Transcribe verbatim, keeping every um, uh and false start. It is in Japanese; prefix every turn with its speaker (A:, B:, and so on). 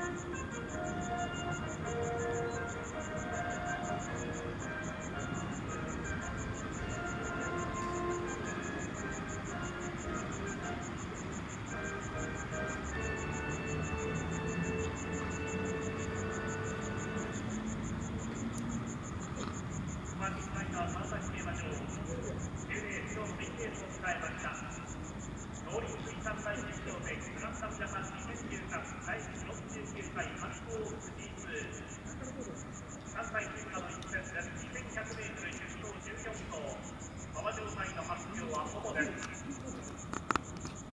A: 農林水産大臣賞でグランダムジャパンにせんじゅうさんだいよんじゅうきゅうかい観光福祉